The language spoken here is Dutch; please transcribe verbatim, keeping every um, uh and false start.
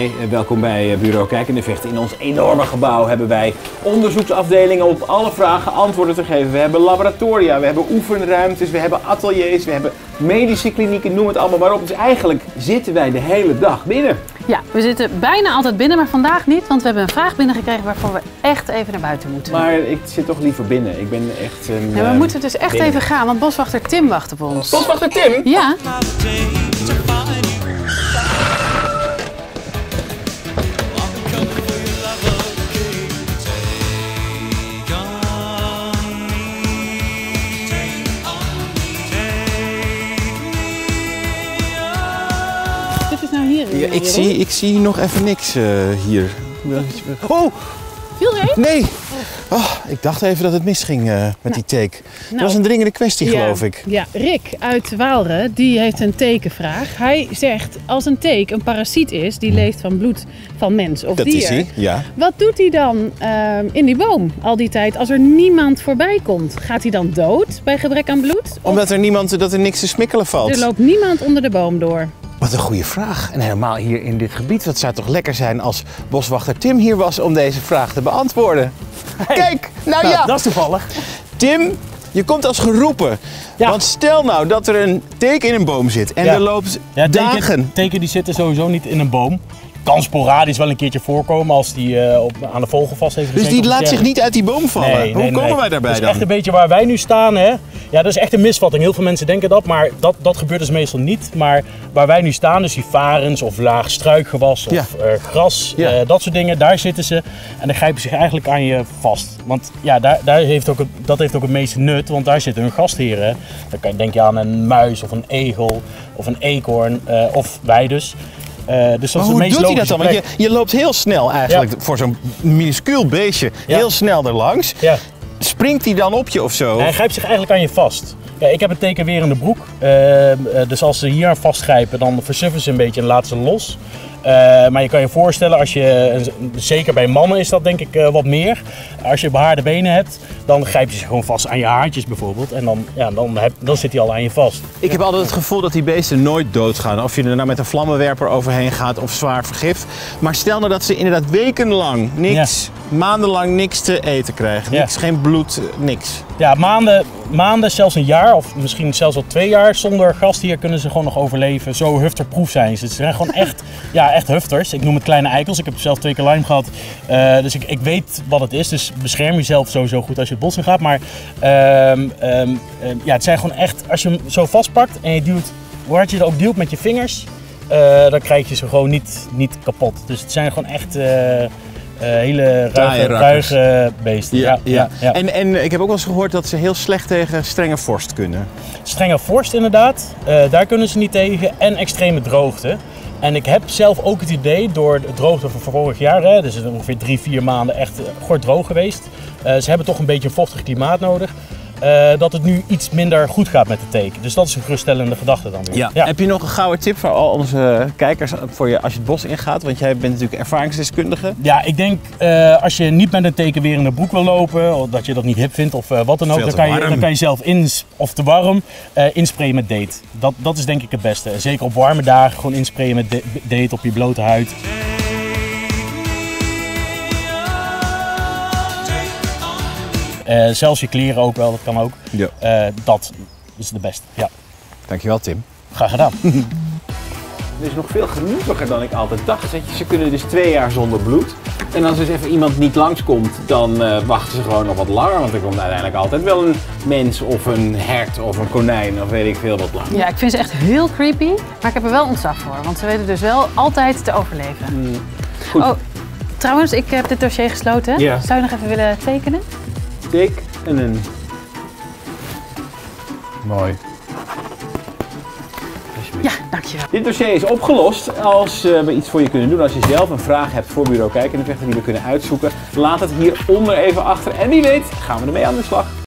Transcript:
Hi, welkom bij Bureau Kijk in de Vechten. In ons enorme gebouw hebben wij onderzoeksafdelingen op alle vragen antwoorden te geven. We hebben laboratoria, we hebben oefenruimtes, we hebben ateliers, we hebben medische klinieken, noem het allemaal maar op. Dus eigenlijk zitten wij de hele dag binnen. Ja, we zitten bijna altijd binnen, maar vandaag niet, want we hebben een vraag binnengekregen waarvoor we echt even naar buiten moeten. Maar ik zit toch liever binnen. Ik ben echt een... Ja, we uh, moeten dus echt binnen. even gaan, want boswachter Tim wacht op ons. Boswachter Tim? Ja. Ja, ik, zie, ik zie nog even niks uh, hier. Oh! Viel er een? Nee! Oh, ik dacht even dat het misging uh, met nou, die take. Nou, dat was een dringende kwestie, ja, geloof ik. Ja, Rick uit Waalre, die heeft een tekenvraag. Hij zegt, als een teek een parasiet is, die leeft van bloed van mens of dat dier. Is hij, ja. Wat doet hij dan uh, in die boom al die tijd als er niemand voorbij komt? Gaat hij dan dood bij gebrek aan bloed? Omdat er, niemand, dat er niks te smikkelen valt. Er loopt niemand onder de boom door. Wat een goede vraag. En helemaal hier in dit gebied. Wat zou toch lekker zijn als boswachter Tim hier was om deze vraag te beantwoorden. Hey. Kijk, nou, nou ja. Dat is toevallig. Tim, je komt als geroepen. Ja. Want stel nou dat er een teken in een boom zit en ja. er loopt ja, dagen. Teken, teken die zitten sowieso niet in een boom. Kan sporadisch wel een keertje voorkomen als die uh, op, aan de vogel vast heeft gezeten. Dus die laat zich niet uit die boom vallen? Nee, Hoe nee, komen nee. wij daarbij dan? dan? Dat is echt een beetje waar wij nu staan. Hè? Ja, dat is echt een misvatting. Heel veel mensen denken dat, maar dat, dat gebeurt dus meestal niet. Maar waar wij nu staan, dus die varens of laag struikgewas of ja. uh, gras, ja. uh, dat soort dingen, daar zitten ze. En dan grijpen ze zich eigenlijk aan je vast. Want ja, daar, daar heeft ook het, dat heeft ook het meeste nut, want daar zitten hun gastheren. Dan kan je, denk je aan een muis of een egel of een eekhoorn uh, of wij dus. Uh, dus dat maar is hoe de meest doet hij dat dan? Want je, je loopt heel snel eigenlijk, ja. voor zo'n minuscuul beestje, ja. heel snel erlangs. Ja. Springt hij dan op je of zo? Hij grijpt zich eigenlijk aan je vast. Ja, ik heb het teken weer in de broek, uh, dus als ze hier aan vastgrijpen dan versuffen ze een beetje en laten ze los. Uh, maar je kan je voorstellen, als je, zeker bij mannen is dat denk ik uh, wat meer. Als je behaarde benen hebt, dan grijp je ze gewoon vast aan je haartjes bijvoorbeeld. En dan, ja, dan, heb, dan zit hij al aan je vast. Ik heb altijd het gevoel dat die beesten nooit doodgaan. Of je er nou met een vlammenwerper overheen gaat of zwaar vergift. Maar stel nou dat ze inderdaad wekenlang niks, ja. maandenlang niks te eten krijgen. Niks, ja. geen bloed, niks. Ja, maanden, maanden, zelfs een jaar of misschien zelfs wel twee jaar zonder gastheer kunnen ze gewoon nog overleven. Zo hufterproef zijn ze. Ze zijn gewoon echt, ja, echt hufters. Ik noem het kleine eikels. Ik heb zelf twee keer Lyme gehad. Uh, dus ik, ik weet wat het is. Dus bescherm jezelf sowieso goed als je het bos in gaat. Maar um, um, um, ja, het zijn gewoon echt, als je hem zo vastpakt en je duwt, hoe hard je er ook duwt met je vingers, uh, dan krijg je ze gewoon niet, niet kapot. Dus het zijn gewoon echt... Uh, Uh, hele ruige, ruige beesten. Ja, ja. Ja, ja. En, en ik heb ook wel eens gehoord dat ze heel slecht tegen strenge vorst kunnen. Strenge vorst inderdaad, uh, daar kunnen ze niet tegen. En extreme droogte. En ik heb zelf ook het idee, door de droogte van vorig jaar, hè, dus ongeveer drie, vier maanden echt gort droog geweest. Uh, ze hebben toch een beetje een vochtig klimaat nodig. Uh, dat het nu iets minder goed gaat met de teken. Dus dat is een geruststellende gedachte dan weer. Ja. Ja. Heb je nog een gouden tip voor al onze kijkers voor je als je het bos ingaat? Want jij bent natuurlijk ervaringsdeskundige. Ja, ik denk uh, als je niet met een teken weer in de broek wil lopen, of dat je dat niet hip vindt of uh, wat dan ook, dan kan, je, dan kan je zelf ins of te warm uh, insprayen met date. Dat, dat is denk ik het beste. Zeker op warme dagen gewoon insprayen met date op je blote huid. Uh, zelfs je kleren ook wel, dat kan ook. Ja. Uh, dat is de beste, ja. Dankjewel Tim. Graag gedaan. Het is nog veel gelukkiger dan ik altijd dacht. Ze kunnen dus twee jaar zonder bloed. En als er dus even iemand niet langskomt, dan uh, wachten ze gewoon nog wat langer. Want er komt uiteindelijk altijd wel een mens of een hert of een konijn of weet ik veel wat lang. Ja, ik vind ze echt heel creepy. Maar ik heb er wel ontzag voor. Want ze weten dus wel altijd te overleven. Mm, goed. Oh, trouwens, ik heb dit dossier gesloten. Ja. Zou je nog even willen tekenen? Tik en een... Mooi. Ja, dankjewel. Dit dossier is opgelost. Als uh, we iets voor je kunnen doen, als je zelf een vraag hebt voor Bureau Kijk in de Vechten die we kunnen uitzoeken, laat het hieronder even achter. En wie weet gaan we ermee aan de slag.